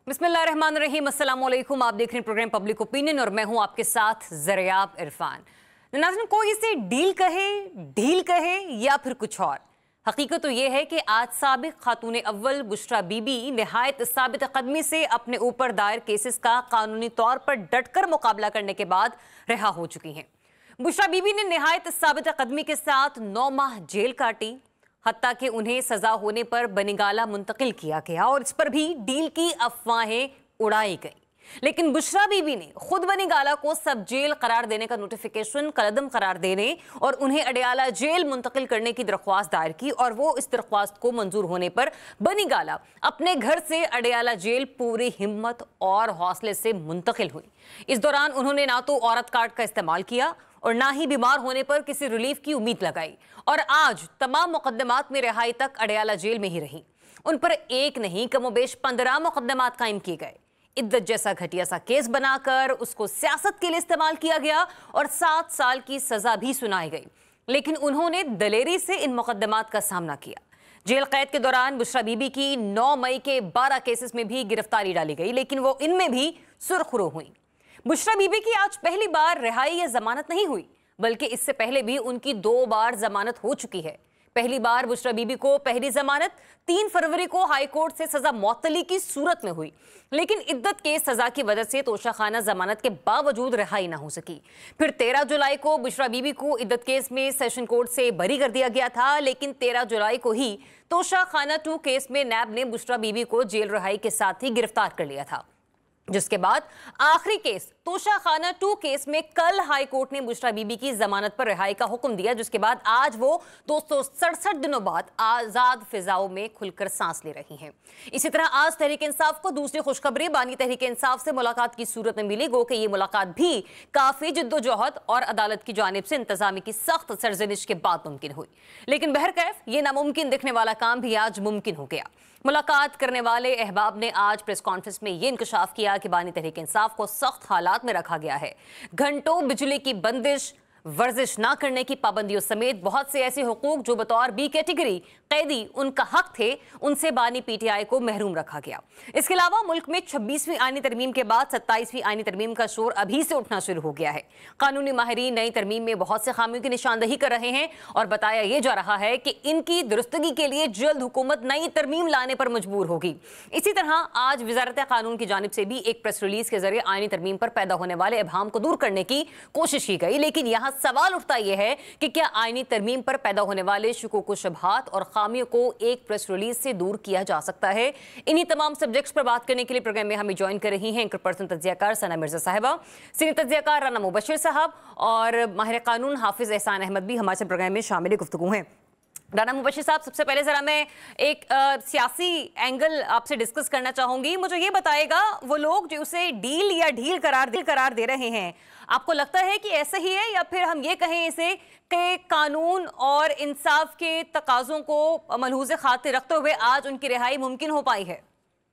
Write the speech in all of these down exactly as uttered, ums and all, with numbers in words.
बिस्मिल्लाहिर्रहमानिर्रहीम, अस्सलाम वालेकुम। आप देख रहे हैं प्रोग्राम पब्लिक ओपिनियन और मैं हूं आपके साथ ज़रियाब इरफान। नाज़रीन, कोई इसे डील कहे, ढील कहे या फिर कुछ और, हकीकत तो ये है कि आज साबिक खातून अव्वल बुशरा बीबी निहायत साबित कदमी से अपने ऊपर दायर केसेस का कानूनी तौर पर डटकर मुकाबला करने के बाद रिहा हो चुकी हैं। बुशरा बीबी ने निहायत साबित कदमी के साथ नौ माह जेल काटी, हत्ता कि उन्हें सजा होने पर बनिगाला मुंतकिल किया गया और इस पर भी डील की अफवाहें उड़ाई गई। लेकिन बुशरा बीबी ने खुद बनिगाला को सब जेल करार देने का नोटिफिकेशन कलदम करार देने और उन्हें अडयाला जेल मुंतकिल करने की दरख्वास्त दायर की और वो इस दरख्वास्त को मंजूर होने पर बनिगाला अपने घर से अडयाला जेल पूरी हिम्मत और हौसले से मुंतकिल हुई। इस दौरान उन्होंने ना तो औरत कार्ड का इस्तेमाल किया और ना ही बीमार होने पर किसी रिलीफ की उम्मीद लगाई और आज तमाम मुकदमात में रिहाई तक अडयाला जेल में ही रही। उन पर एक नहीं कमोबेश पंद्रह मुकदमात कायम किए गए। इद्दत जैसा घटिया सा केस बनाकर उसको सियासत के लिए इस्तेमाल किया गया और सात साल की सजा भी सुनाई गई। लेकिन उन्होंने दलेरी से इन मुकदमात का सामना किया। जेल कैद के दौरान बुशरा बीबी की नौ मई के बारह केसेस में भी गिरफ्तारी डाली गई, लेकिन वो इनमें भी सुर्खरू हुई। बुशरा बीबी की आज पहली बार रिहाई या जमानत नहीं हुई, बल्कि इससे पहले भी उनकी दो बार जमानत हो चुकी है। पहली बार बुशरा बीबी को पहली जमानत तीन फरवरी को हाई कोर्ट से सजा मौतली की सूरत में हुई, लेकिन इद्दत के सजा की वजह से तोशाखाना जमानत के बावजूद रिहाई ना हो सकी। फिर तेरह जुलाई को बुशरा बीबी को इद्दत केस में सेशन कोर्ट से बरी कर दिया गया था, लेकिन तेरह जुलाई को ही तोशाखाना टू केस में नैब ने बुशरा बीबी को जेल रिहाई के साथ ही गिरफ्तार कर लिया था। जिसके बाद आखिरी केस तोशाखाना टू केस में कल हाई कोर्ट ने बुशरा बीबी की जमानत पर रिहाई का हुक्म दिया, जिसके बाद आज वो दो सौ सड़सठ दिनों बाद आजाद फिजाओं में खुलकर सांस ले रही हैं। इसी तरह आज तहरीक इंसाफ को दूसरी खुशखबरी बानी तहरीक इंसाफ से मुलाकात की सूरत में मिली। गो कि ये मुलाकात भी काफी जिद्दोजहद और अदालत की जानिब से इंतजामी की सख्त सरजनिश के बाद मुमकिन हुई, लेकिन बहरकैफ ये नामुमकिन दिखने वाला काम भी आज मुमकिन हो गया। मुलाकात करने वाले अहबाब ने आज प्रेस कॉन्फ्रेंस में ये इंकशाफ किया कि बानी तहरीक इंसाफ को सख्त हालात में रखा गया है। घंटों बिजली की बंदिश, वर्जिश ना करने की पाबंदियों समेत बहुत से ऐसे हुकूक जो बतौर बी कैटेगरी कैदी उनका हक थे, उनसे बानी पीटीआई को महरूम रखा गया। इसके अलावा मुल्क में छब्बीसवीं आईनी तरमीम के बाद सत्ताईसवीं आईनी तरमीम का शोर अभी से उठना शुरू हो गया है। कानूनी माहिरीन नई तरमीम में बहुत से खामियों की निशानदही कर रहे हैं और बताया यह जा रहा है कि इनकी दुरुस्तगी के लिए जल्द हुकूमत नई तरमीम लाने पर मजबूर होगी। इसी तरह आज वजारत कानून की जानिब से भी एक प्रेस रिलीज के जरिए आईनी तरमीम पर पैदा होने वाले इबहाम को दूर करने की कोशिश की गई, लेकिन यहाँ सवाल उठता यह है कि क्या आईनी तरमीम पर पैदा होने वाले शुकूक व शुबहात और खामियों को एक प्रेस रिलीज से दूर किया जा सकता है। इन्हीं तमाम सब्जेक्ट्स पर बात करने के लिए प्रोग्राम में हमें ज्वाइन कर रही हैं एंकर पर्सन तज्जियाकार सना मिर्जा साहिबा, सीनियर तज्जियाकार राना मुबशिर साहब और माहिर कानून हाफिज एहसान अहमद भी हमारे प्रोग्राम में शामिल गुफ्तगू हैं। राना मुबशिर साहब, सबसे पहले जरा मैं एक आ, सियासी एंगल आपसे डिस्कस करना चाहूंगी। मुझे ये बताएगा, वो लोग जो उसे डील या ढील करार डील करार दे रहे हैं, आपको लगता है कि ऐसा ही है या फिर हम ये कहें इसे कि कानून और इंसाफ के तकाजों को मलहूज़े खातिर रखते हुए आज उनकी रिहाई मुमकिन हो पाई है?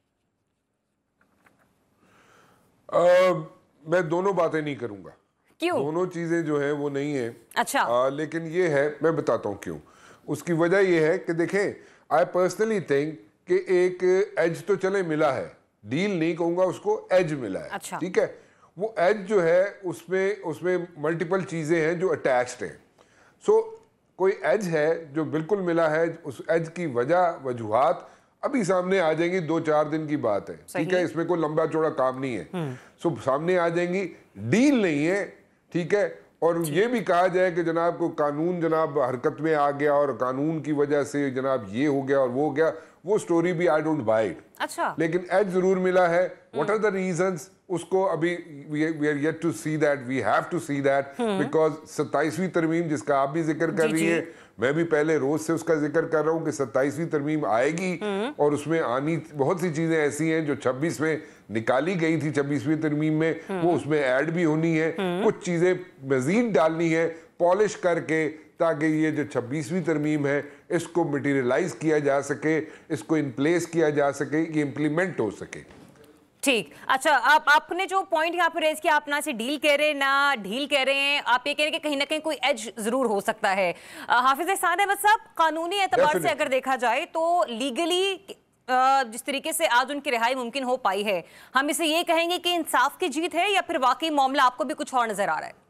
आ, मैं दोनों बातें नहीं करूंगा। क्यों? दोनों चीजें जो है वो नहीं है। अच्छा। आ, लेकिन ये है, मैं बताता हूँ क्यों। उसकी वजह यह है कि देखें, आई पर्सनली थिंक कि एक एज तो चले मिला है, डील नहीं कहूंगा उसको, एज मिला है। अच्छा। ठीक है, वो एज जो है उसमें उसमें मल्टीपल चीजें हैं जो अटैच्ड हैं। सो so, कोई एज है जो बिल्कुल मिला है, उस एज की वजह वजूहात अभी सामने आ जाएंगी, दो चार दिन की बात है। ठीक है, इसमें कोई लंबा चौड़ा काम नहीं है। सो so, सामने आ जाएंगी, डील नहीं है। ठीक है, और ये भी कहा जाए कि जनाब को कानून जनाब हरकत में आ गया और कानून की वजह से जनाब ये हो गया और वो हो गया, वो स्टोरी भी आई डोंट बाय इट। अच्छा। लेकिन एज जरूर मिला है। व्हाट आर द रीजंस, उसको अभी we are yet to see that, we have to see that, because सत्ताईसवीं तरमीम जिसका आप भी जिक्र कर रही है, मैं भी पहले रोज से उसका जिक्र कर रहा हूँ कि सत्ताईसवीं तरमीम आएगी और उसमें आनी बहुत सी चीजें ऐसी हैं जो छब्बीस में निकाली गई थी, छब्बीसवीं तरमीम में, वो उसमें ऐड भी होनी है, कुछ चीजें मजीद डालनी है पॉलिश करके, ताकि ये जो छब्बीसवीं तरमीम है इसको मटीरियलाइज किया जा सके, इसको इन प्लेस किया जा सके, ये इम्प्लीमेंट हो सके। ठीक, अच्छा, आप आपने जो पॉइंट यहाँ पे रेज किया, आप ना से डील कह रहे हैं ना ढील कह रहे हैं, आप ये कह रहे हैं कि कहीं ना कहीं कोई एज जरूर हो सकता है। हाफिज एहसान अहमद साहब, कानूनी एतबार से अगर देखा जाए तो लीगली जिस तरीके से आज उनकी रिहाई मुमकिन हो पाई है, हम इसे ये कहेंगे कि इंसाफ की जीत है या फिर वाकई मामला आपको भी कुछ और नजर आ रहा है?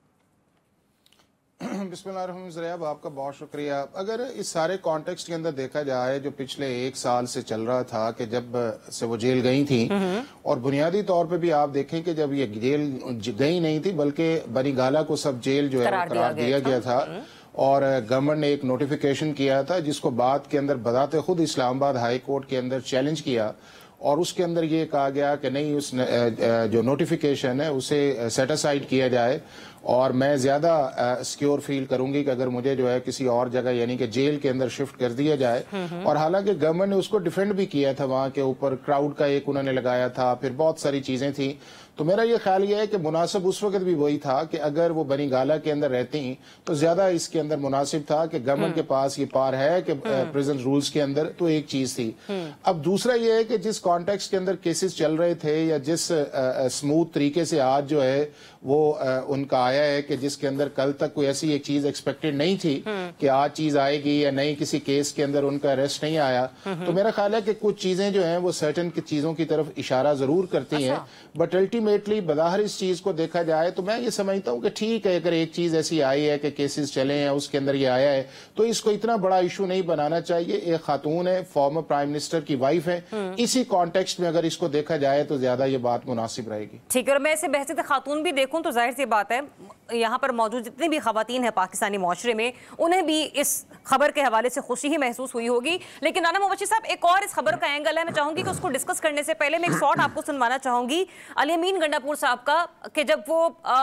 बिस्मिल्लाहिर्रहमानिर्रहीम, आपका बहुत शुक्रिया। अगर इस सारे कॉन्टेक्स्ट के अंदर देखा जाए, जो पिछले एक साल से चल रहा था कि जब से वो जेल गई थी, और बुनियादी तौर पे भी आप देखें कि जब ये जेल गई नहीं थी बल्कि बनी गाला को सब जेल जो है करार, करार दिया, दिया गया था, और गवर्नमेंट ने एक नोटिफिकेशन किया था जिसको बाद के अंदर बताते खुद इस्लामाबाद हाई कोर्ट के अंदर चैलेंज किया, और उसके अंदर ये कहा गया कि नहीं, उस जो नोटिफिकेशन है उसे सेट असाइड किया जाए, और मैं ज़्यादा सिक्योर फील करूंगी कि अगर मुझे जो है किसी और जगह यानी कि जेल के अंदर शिफ्ट कर दिया जाए। और हालांकि गवर्नमेंट ने उसको डिफेंड भी किया था, वहाँ के ऊपर क्राउड का एक उन्होंने लगाया था, फिर बहुत सारी चीज़ें थी। तो मेरा ये ख्याल ये है कि मुनासिब उस वक्त भी वही था कि अगर वो बनी गाला के अंदर रहती तो ज्यादा इसके अंदर मुनासिब था कि गवर्नमेंट के पास ये पार है कि प्रेजेंट रूल्स के अंदर, तो एक चीज थी। अब दूसरा ये है कि जिस कॉन्टेक्स्ट के अंदर केसेस चल रहे थे, या जिस स्मूथ तरीके से आज जो है वो आ, उनका आया है कि जिसके अंदर कल तक कोई ऐसी एक चीज एक्सपेक्टेड नहीं थी कि आज चीज आएगी, या नई किसी केस के अंदर उनका अरेस्ट नहीं आया। तो मेरा ख्याल है कि कुछ चीजें जो हैं वो सर्टेन की चीजों की तरफ इशारा जरूर करती हैं, बट अल्टीमेटली बदाहर इस चीज को देखा जाए तो मैं ये समझता हूँ कि ठीक है, अगर एक चीज ऐसी आई है कि केसेस चले हैं उसके अंदर ये आया है, तो इसको इतना बड़ा इशू नहीं बनाना चाहिए। एक खातून है, फॉर्मर प्राइम मिनिस्टर की वाइफ है, इसी कॉन्टेक्स्ट में अगर इसको देखा जाए तो ज्यादा ये बात मुनासिब रहेगी। ठीक है, और मैं इसे बहसीत खातून भी देखूं तो जाहिर सी बात है यहाँ पर मौजूद जितनी भी खवातीन हैं पाकिस्तानी माशरे में, उन्हें भी इस खबर के हवाले से खुशी ही महसूस हुई होगी। लेकिन राना मुबश्शिर साहब, एक और इस खबर का एंगल है, मैं चाहूंगी कि उसको डिस्कस करने से पहले मैं एक शॉट आपको सुनवाना चाहूंगी अली अमीन गंडापुर साहब का, कि जब वो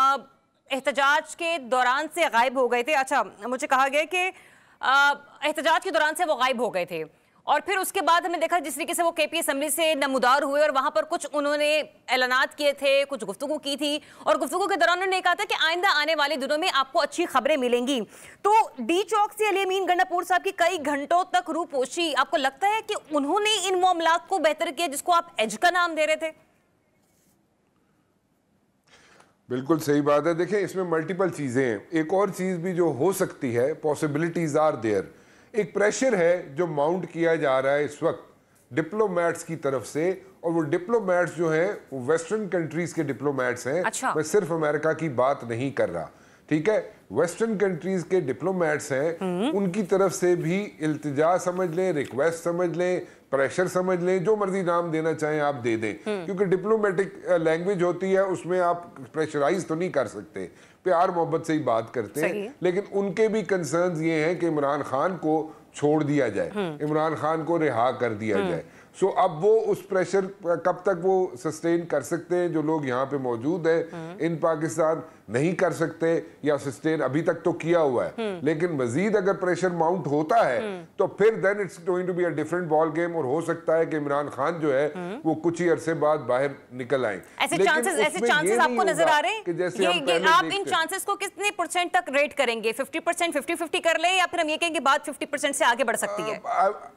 एहतजाज के दौरान से गायब हो गए थे। अच्छा, मुझे कहा गया कि एहतजाज के दौरान से वो गायब हो गए थे, और फिर उसके बाद हमने देखा जिस तरीके से वो केपी असेंबली से नमूदार हुए, और वहां पर कुछ उन्होंने ऐलानात किए थे, कुछ गुफ्तगू की थी, और गुफ्तगू के दौरान उन्होंने कहा था कि आइंदा आने वाले दिनों में आपको अच्छी खबरें मिलेंगी। तो डी चौक से अली अमीन गंडापुर साहब की कई घंटों तक रूपोशी, आपको लगता है कि उन्होंने इन मामलात को बेहतर किया जिसको आप एज का नाम दे रहे थे? बिल्कुल सही बात है। देखिए, इसमें मल्टीपल चीजें हैं। एक और चीज भी जो हो सकती है, पॉसिबिलिटीज आर देयर। एक प्रेशर है जो माउंट किया जा रहा है इस वक्त डिप्लोमैट्स की तरफ से, और वो डिप्लोमैट्स जो हैं वो वेस्टर्न कंट्रीज के डिप्लोमैट्स हैं। अच्छा। मैं सिर्फ अमेरिका की बात नहीं कर रहा, ठीक है, वेस्टर्न कंट्रीज के डिप्लोमैट्स हैं, उनकी तरफ से भी इल्तिजा समझ लें, रिक्वेस्ट समझ लें, प्रेशर समझ लें, जो मर्जी नाम देना चाहें आप दे दें, क्योंकि डिप्लोमेटिक लैंग्वेज होती है, उसमें आप प्रेशराइज तो नहीं कर सकते, प्यार मोहब्बत से ही बात करते हैं। लेकिन उनके भी कंसर्न्स ये हैं कि इमरान खान को छोड़ दिया जाए, इमरान खान को रिहा कर दिया जाए। सो अब वो उस प्रेशर कब तक वो सस्टेन कर सकते हैं, जो लोग यहाँ पे मौजूद हैं इन पाकिस्तान नहीं कर सकते, या सस्टेन अभी तक तो किया हुआ है, लेकिन मजीद अगर प्रेशर माउंट होता है तो फिर then it's going to be a different ball game, और हो सकता है कि इमरान खान जो है वो कुछ ही अरसे बाद बाहर निकल आए। ऐसे चांसेस ऐसे चांसेस आपको नजर आ रहे हैं कि जैसे ये, हम ये आप इन चांसेस को कितने परसेंट तक रेट करेंगे? फिफ्टी परसेंट फिफ्टी फिफ्टी कर ले, या फिर हम ये कहेंगे बात फिफ्टी परसेंट से आगे बढ़ सकती है?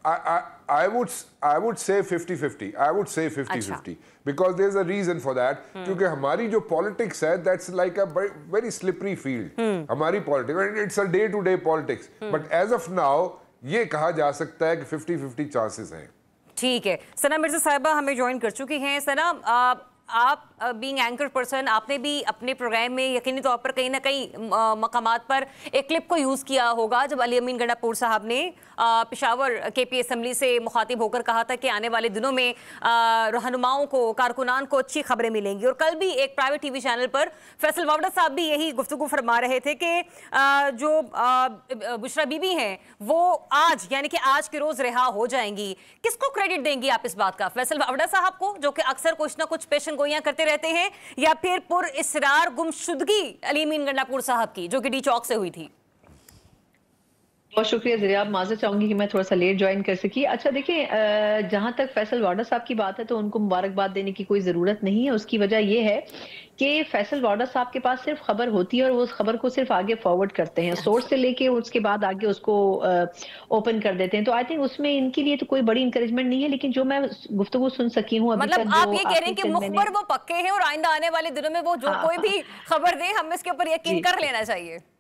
I would I would say fifty fifty. I would say fifty fifty because there's a reason for that. क्योंकि हमारी जो politics है, that's like a very slippery field. हमारी politics, it's a day to day politics. But as of now, ये कहा जा सकता है कि fifty fifty chances हैं। ठीक है, सना मिर्जा साहिबा हमें ज्वाइन कर चुकी हैं। सना, आप बीइंग एंकर पर्सन, आपने भी अपने प्रोग्राम में यकीनी तौर पर कहीं ना कहीं मकामात पर एक क्लिप को यूज़ किया होगा जब अली अमीन गंडापुर साहब ने पेशावर केपी असेंबली से मुखातिब होकर कहा था कि आने वाले दिनों में रहनुमाओं को, कारकुनान को अच्छी खबरें मिलेंगी। और कल भी एक प्राइवेट टीवी चैनल पर फैसल वावड़ा साहब भी यही गुफ्तगू फरमा रहे थे कि जो बुशरा बीबी हैं वो आज यानी कि आज के रोज़ रिहा हो जाएंगी। किसको क्रेडिट देंगी आप इस बात का? फैसल वावड़ा साहब को, जो कि अक्सर कुछ ना कुछ पेशन गोइयां करते रहते हैं, या फिर पुर इसरार गुमशुदगी अली अमीन गंडापुर साहब की, जो कि डी चौक से हुई थी? बहुत शुक्रिया ज़रियाब, माज़रत चाहूंगी कि मैं थोड़ा सा लेट ज्वाइन कर सकी। अच्छा देखिए, जहां तक फैसल वाडा साहब की बात है तो उनको मुबारकबाद देने की कोई ज़रूरत नहीं है। उसकी वजह यह है कि फैसल वाडा साहब के पास सिर्फ खबर होती है और वो उस खबर को सिर्फ आगे फॉरवर्ड करते हैं, सोर्स से लेके उसके बाद आगे उसको ओपन कर देते हैं। तो आई थिंक उसमें इनके लिए तो कोई बड़ी इंकरेजमेंट नहीं है। लेकिन जो मैं गुफ्तगू सुन सकी हूँ, मतलब आप ये कह रहे हैं कि मुखबर वो पक्के हैं और आइंदा आने वाले दिनों में वो जो कोई भी खबर दे, हमें इसके ऊपर यकीन कर लेना चाहिए?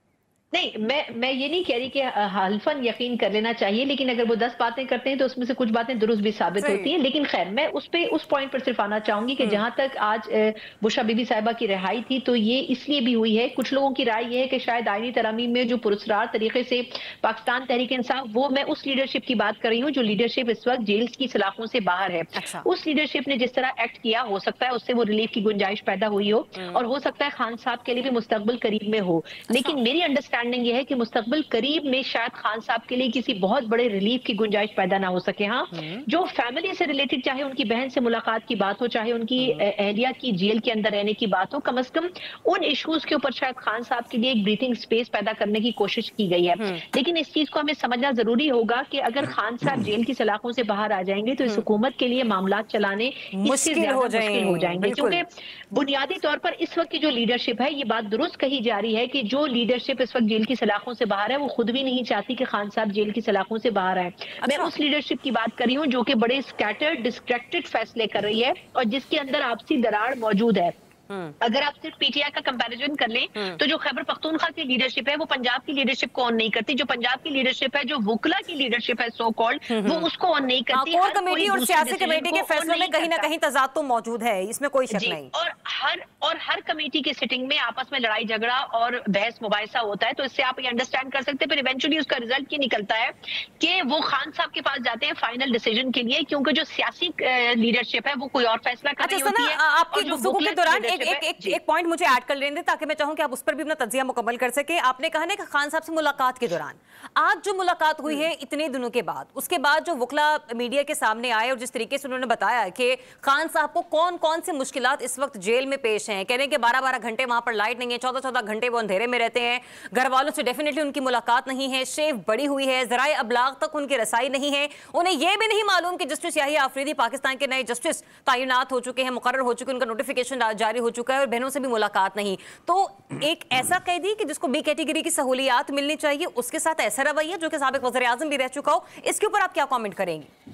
نہیں میں میں یہ نہیں کہہ رہی کہ حلفاً یقین کر لینا چاہیے، لیکن اگر وہ دس باتیں کرتے ہیں تو اس میں سے کچھ باتیں درست بھی ثابت ہوتی ہیں. لیکن خیر میں اس پہ اس پوائنٹ پر صرف آنا چاہوں گی کہ جہاں تک آج بشرا بی بی صاحبہ کی رہائی تھی تو یہ اس لیے بھی ہوئی ہے، کچھ لوگوں کی رائے یہ ہے کہ شاید آئینی ترامیم میں جو پراسرار طریقے سے پاکستان تحریک انصاف، وہ میں اس لیڈرشپ کی بات کر رہی ہوں جو لیڈرشپ اس وقت جیلز کی سلاخوں سے باہر ہے. اس لیڈرشپ نے جس طرح ایکٹ کیا، ہو سکتا ہے اس سے وہ ریلیف کی گنجائش پیدا ہوئی ہو، اور ہو سکتا ہے خان صاحب کے لیے بھی مستقبل قریب میں ہو. لیکن میری انڈرسٹینڈنگ یہ ہے کہ مستقبل قریب میں شاید خان صاحب کے لیے کسی بہت بڑے ریلیف کی گنجائش پیدا نہ ہو سکے. ہاں جو فیملی سے ریلیٹڈ، چاہے ان کی بہن سے ملاقات کی بات ہو، چاہے ان کی اہلیہ کی جیل کے اندر رہنے کی بات ہو، کم از کم ان ایشوز کے اوپر شاید خان صاحب کے لیے ایک بریتھنگ سپیس پیدا کرنے کی کوشش کی گئی ہے. لیکن اس چیز کو ہمیں سمجھنا ضروری ہوگا کہ اگر خان صاحب جیل کی سلاخوں سے باہر آ جائیں گے تو اس حکومت کے لیے معاملات چلانے اس سے زیادہ مشکل ہو جائیں گے، کیونکہ بنیادی طور پر اس وقت کی جو لیڈرشپ ہے، یہ بات درست کہی جا رہی ہے کہ جو لیڈرشپ اس وقت جیل کی سلاخوں سے باہر ہے وہ خود بھی نہیں چاہتی کہ خان صاحب جیل کی سلاخوں سے باہر آئیں. میں اس لیڈرشپ کی بات کر رہی ہوں جو کہ بڑے اسکیٹرڈ ڈسٹریکٹڈ فیصلے کر رہی ہے اور جس کے اندر آپسی دراڑ موجود ہے. اگر آپ صرف پی ٹی آئی کا کمپیریزن کر لیں تو جو خیبر پختونخوا کی لیڈرشپ ہے وہ پنجاب کی لیڈرشپ کو آن نہیں کرتی، جو پنجاب کی لیڈرشپ ہے، جو وکلا کی لیڈرشپ ہے سو کالڈ، وہ اس کو آن نہیں کرتی. کور کمیٹی اور سیاسی کمیٹی کے فیصلوں میں کہیں نہ کہیں تضاد تو موجود ہے، اس میں کوئی شک نہیں. اور ہر اور ہر کمیٹی کی سٹنگ میں آپس میں لڑائی جھگڑا اور بحث مباحثہ ہوتا ہے. تو اس سے آپ یہ انڈرسٹینڈ کر سکتے ہیں پھر ایونچولی اس کا رزلٹ یہ نکلتا ہے کہ وہ خان صاحب کے پاس جاتے ہیں فائنل ڈیسیجن کے لیے، کیونکہ جو سیاسی لیڈرشپ ہے وہ کوئی اور فیصلہ کر رہی ہوتی ہے. آپ کی گفتگو کے دوران ایک پوائنٹ مجھے ایڈ کر لیں دیں تاکہ میں چاہوں کہ آپ اس پر بھی اپنا تجزیہ مکمل کر سکیں. آپ نے کہا نا کہ خان صاحب سے ملاقات کے دوران آج جو ملاقات ہوئی ہے اتنے دنوں کے بعد، اس کے بعد جو وکلا میڈیا کے سامنے آئے اور جس طریقے سے انہوں نے بتایا کہ خان صاحب کو کون کون سے مشکلات اس وقت جیل میں پیش ہیں، کہہ رہے ہیں کہ بارہ بارہ گھنٹے وہاں پر لائٹ نہیں ہے، چودہ چودہ گھنٹے وہ اندھیرے میں رہتے ہیں، گھر والوں سے ڈیفینیٹلی ان کی ملاقات نہیں ہے، شیف بڑی ہوئی ہے، ذرائع ابلاغ تک ان کی رسائی نہیں ہے، انہیں یہ بھی نہیں معلوم کہ جسٹس یحییٰ آفریدی پاکستان کے نئے جسٹس تعینات ہو چکے ہیں، مقرر ہو چکے ہیں، ان کا نوٹیفیکیشن جاری ہو چکا ہے اور بہنوں سے بھی ملاقات نہیں. تو ایک ایسا قیدی کہ جس کو بی کیٹیگری کی سہولیات ملنی چاہیے، اس کے ساتھ ایسا رویہ جو کہ سابق وزیر اعظم بھی رہ چکا ہو، اس کے اوپر آپ کیا کامنٹ کریں گی؟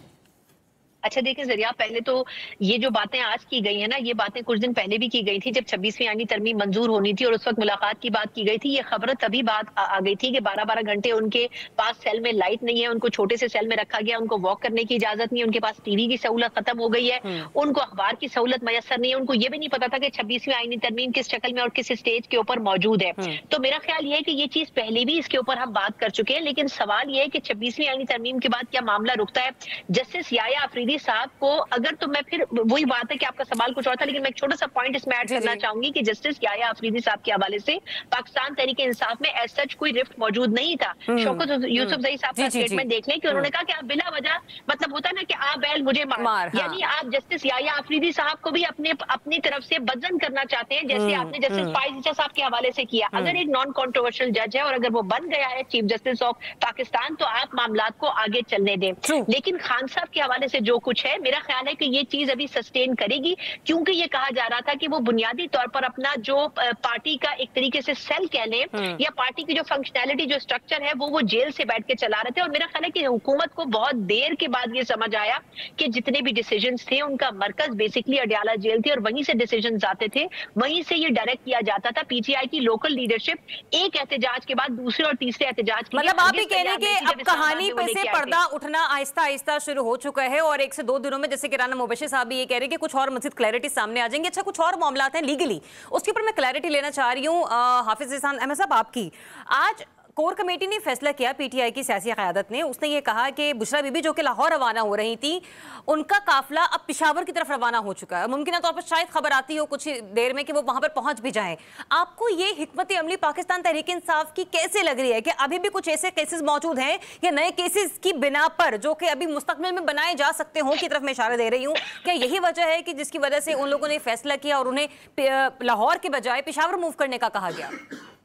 اچھا دیکھیں ذریعہ، پہلے تو یہ جو باتیں آج کی گئی ہیں نا، یہ باتیں کچھ دن پہلے بھی کی گئی تھی جب چھبیسویں آئینی ترمیم منظور ہونی تھی اور اس وقت ملاقات کی بات کی گئی تھی. یہ خبر تبھی بات آ گئی تھی کہ بارہ بارہ گھنٹے ان کے پاس سیل میں لائٹ نہیں ہے، ان کو چھوٹے سے سیل میں رکھا گیا، ان کو واک کرنے کی اجازت نہیں ہے، ان کے پاس ٹی وی کی سہولت ختم ہو گئی ہے، ان کو اخبار کی سہولت میسر نہیں ہے، ان کو یہ بھی نہیں پتا تھا کہ چھبیسویں آئینی ترمیم کس شکل میں اور کس اسٹیج کے اوپر موجود ہے. تو میرا خیال یہ ہے کہ یہ چیز پہلے بھی اس کے اوپر ہم بات کر چکے ہیں، لیکن سوال یہ ہے کہ چھبیسویں آئینی ترمیم کے بعد کیا معاملہ رکتا ہے؟ جسٹس یحییٰ آفریدی صاحب کو اگر، تو میں پھر وہی بات ہے کہ آپ کا سوال کچھ اور تھا، لیکن میں ایک چھوٹا سا پوائنٹ اس میں ایڈ کرنا چاہوں گی کہ جسٹس یحییٰ آفریدی صاحب کے حوالے سے پاکستان تحریک انصاف میں ایز سچ کوئی رفٹ موجود نہیں تھا. شوکت یوسف زئی صاحب کا اسٹیٹمنٹ دیکھ لیں کہ انہوں نے کہا کہ آپ بلا وجہ، مطلب ہوتا ہے نا کہ آپ بیل مجھے مار، یعنی آپ جسٹس یحییٰ آفریدی صاحب کو بھی اپنے اپنی طرف سے بدزن کرنا چاہتے ہیں، جیسے آپ نے جسٹس فائز عیسیٰ صاحب کے حوالے سے کیا. اگر ایک نان کنٹروورشل جج ہے اور اگر وہ بن گیا ہے چیف جسٹس آف پاکستان تو آپ معاملات کو آگے چلنے دیں. لیکن خان صاحب کے حوالے سے جو کچھ ہے، میرا خیال ہے کہ یہ چیز ابھی سسٹین کرے گی، کیونکہ یہ کہا جا رہا تھا کہ وہ بنیادی طور پر اپنا جو پارٹی کا ایک طریقے سے سیل کہہ لیں یا پارٹی کی جو فنکشنالٹی، جو اسٹرکچر ہے، وہ وہ جیل سے بیٹھ کے چلا رہے تھے. اور میرا خیال ہے کہ حکومت کو بہت دیر کے بعد یہ سمجھ آیا کہ جتنے بھی ڈیسیجنز تھے ان کا مرکز بیسکلی اڈیالہ جیل تھی اور وہیں سے ڈیسیجنز آتے تھے، وہیں سے یہ ڈائریکٹ کیا جاتا تھا. پی ٹی آئی کی لوکل لیڈرشپ ایک احتجاج کے بعد دوسرے اور تیسرے احتجاج کے لیے، مطلب آپ یہ کہہ رہے ہیں کہ اب کہانی پہ سے پردہ اٹھنا آہستہ آہستہ شروع ہو چکا ہے اور ایک سے دو دنوں میں، جیسے کہ رانا مبشر صاحب بھی یہ کہہ رہے ہیں کہ کچھ اور مزید کلیئرٹی سامنے آ جائیں گے. اچھا کچھ اور معاملات ہیں لیگلی، اس کے اوپر میں کلیئرٹی لینا چاہ رہی ہوں. حافظ احسان احمد صاحب، آپ کی آج کور کمیٹی نے فیصلہ کیا، پی ٹی آئی کی سیاسی قیادت نے، اس نے یہ کہا کہ بشرا بی بی جو کہ لاہور روانہ ہو رہی تھی، ان کا قافلہ اب پشاور کی طرف روانہ ہو چکا ہے. ممکنہ طور پر شاید خبر آتی ہو کچھ دیر میں کہ وہ وہاں پر پہنچ بھی جائیں. آپ کو یہ حکمت عملی پاکستان تحریک انصاف کی کیسے لگ رہی ہے کہ ابھی بھی کچھ ایسے کیسز موجود ہیں یا نئے کیسز کی بنا پر جو کہ ابھی مستقبل میں بنائے جا سکتے ہوں کی طرف میں اشارہ دے رہی ہوں؟ کیا یہی وجہ ہے کہ جس کی وجہ سے ان لوگوں نے فیصلہ کیا اور انہیں لاہور کے بجائے پشاور موو کرنے کا کہا گیا؟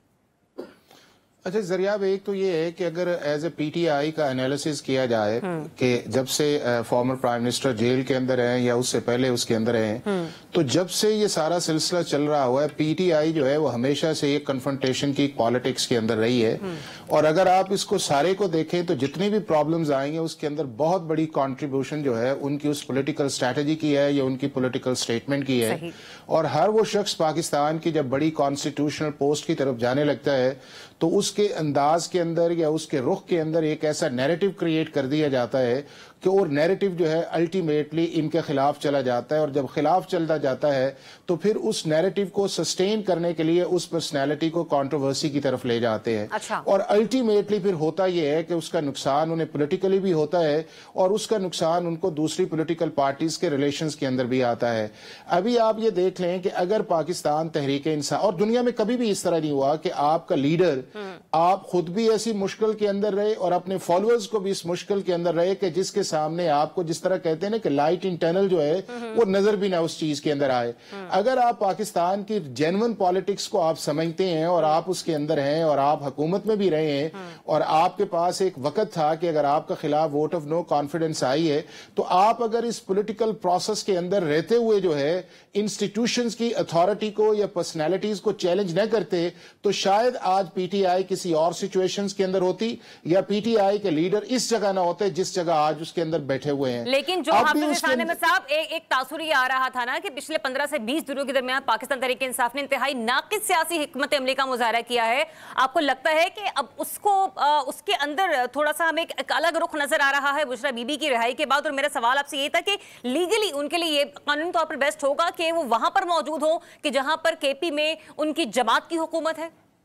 اچھا ذریعہ، ایک تو یہ ہے کہ اگر as a P T I کا انالیسس کیا جائے کہ جب سے فارمر پرائم منسٹر جیل کے اندر ہیں یا اس سے پہلے اس کے اندر ہیں، تو جب سے یہ سارا سلسلہ چل رہا ہوا ہے، پی ٹی آئی جو ہے وہ ہمیشہ سے یہ کنفرنٹیشن کی پالیٹکس کے اندر رہی ہے. اور اگر آپ اس کو سارے کو دیکھیں تو جتنی بھی پرابلمز آئیں گے اس کے اندر بہت بڑی کنٹریبیوشن جو ہے ان کی اس پولیٹیکل اسٹریٹجی کی ہے یا ان کی پولیٹیکل اسٹیٹمنٹ کی ہے. اور ہر وہ شخص پاکستان کی جب بڑی کانسٹیٹیوشنل پوسٹ کی طرف جانے لگتا ہے تو اس کے انداز کے اندر یا اس کے رخ کے اندر ایک ایسا نیریٹو کریٹ کر دیا جاتا ہے کہ اور نیریٹو جو ہے الٹیمیٹلی ان کے خلاف چلا جاتا ہے, اور جب خلاف چلتا جاتا ہے تو پھر اس نیریٹو کو سسٹین کرنے کے لیے اس پرسنالٹی کو کنٹروورسی کی طرف لے جاتے ہیں. اچھا. اور الٹیمیٹلی پھر ہوتا یہ ہے کہ اس کا نقصان انہیں پولیٹیکلی بھی ہوتا ہے, اور اس کا نقصان ان کو دوسری پولیٹیکل پارٹیز کے ریلیشنز کے اندر بھی آتا ہے. ابھی آپ یہ دیکھ لیں کہ اگر پاکستان تحریک انصاف, اور دنیا میں کبھی بھی اس طرح نہیں ہوا کہ آپ کا لیڈر آپ خود بھی ایسی مشکل کے اندر رہے اور اپنے فالوورز کو بھی اس مشکل کے اندر رہے کہ جس کے سامنے آپ کو جس طرح کہتے ہیں نا کہ لائٹ ان ٹنل جو ہے وہ نظر بھی نہ اس چیز کے اندر آئے. اگر آپ پاکستان کی جینون پالیٹکس کو آپ سمجھتے ہیں اور آپ اس کے اندر ہیں اور آپ حکومت میں بھی رہے ہیں, اور آپ کے پاس ایک وقت تھا کہ اگر آپ کا خلاف ووٹ آف نو کانفیڈنس آئی ہے, تو آپ اگر اس پولیٹیکل پروسیس کے اندر رہتے ہوئے جو ہے انسٹیٹیوشنز کی اتھارٹی کو یا پرسنالٹیز کو چیلنج نہ کرتے, تو شاید آج پی ٹی آئی کسی اور سچویشنز کے اندر ہوتی, یا پی ٹی آئی کے لیڈر اس جگہ نہ ہوتے جس جگہ آج اس کے اندر بیٹھے ہوئے ہیں. لیکن جو حافظ احسان احمد صاحب ایک ایک تاثر یہ آ رہا تھا نا کہ پچھلے پندرہ سے بیس دنوں کے درمیان پاکستان تحریک انصاف نے انتہائی ناقص سیاسی حکمت عملی کا مظاہرہ کیا ہے. آپ کو لگتا ہے کہ اب اس کو اس کے اندر تھوڑا سا ہمیں ایک الگ رخ نظر آ رہا ہے بشرا بی بی کی رہائی کے بعد؟ اور میرا سوال آپ سے یہ تھا کہ لیگلی ان کے لیے یہ قانونی طور پر بیسٹ ہوگا کہ وہ وہاں پر موجود ہوں کہ جہاں پر کے پی میں ان کی جماعت کی حکومت ہے؟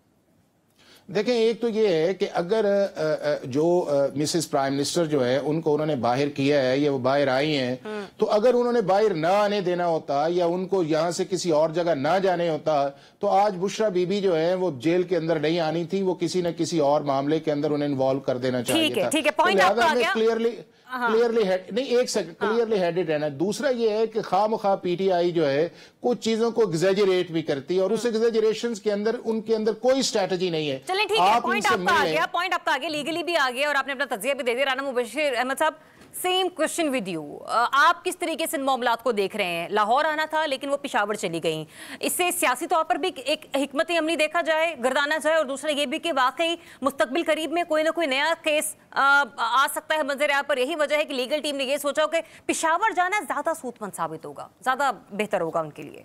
دیکھیں, ایک تو یہ ہے کہ اگر جو مسز پرائم منسٹر جو ہے ان کو انہوں نے باہر کیا ہے یا وہ باہر آئی ہیں, تو اگر انہوں نے باہر نہ آنے دینا ہوتا یا ان کو یہاں سے کسی اور جگہ نہ جانے ہوتا, تو آج بشرا بی بی جو ہے وہ جیل کے اندر نہیں آنی تھی, وہ کسی نہ کسی اور معاملے کے اندر انہیں انوالو کر دینا چاہیے تھا. ٹھیک ہے, پوائنٹ آپ کا آ گیا. کلیئرلی کلیئرلی نہیں ایک سیکنڈ کلیئرلی ہیڈڈ رہنا. دوسرا یہ ہے کہ خواہ مخواہ پی ٹی آئی جو ہے کچھ چیزوں کو ایگزیجریٹ بھی کرتی ہے, اور اس ایگزیجریشنز کے اندر ان کے اندر کوئی اسٹریٹجی نہیں ہے. چلیں ٹھیک ہے, پوائنٹ آپ کا آ گیا, پوائنٹ آپ کا آ گیا, لیگلی بھی آ گیا اور آپ نے اپنا تجزیہ بھی دے دیا. رانا مبشر احمد صاحب, سیم کوشچن ود یو, آپ کس طریقے سے ان معاملات کو دیکھ رہے ہیں؟ لاہور آنا تھا لیکن وہ پشاور چلی گئیں, اس سے سیاسی طور پر بھی ایک حکمت عملی دیکھا جائے, گردانا جائے, اور دوسرا یہ بھی کہ واقعی مستقبل قریب میں کوئی نہ کوئی نیا کیس آ سکتا ہے منظر عام پر. یہی وجہ ہے کہ لیگل ٹیم نے یہ سوچا کہ پشاور جانا زیادہ سود مند ثابت ہوگا, زیادہ بہتر ہوگا ان کے لیے.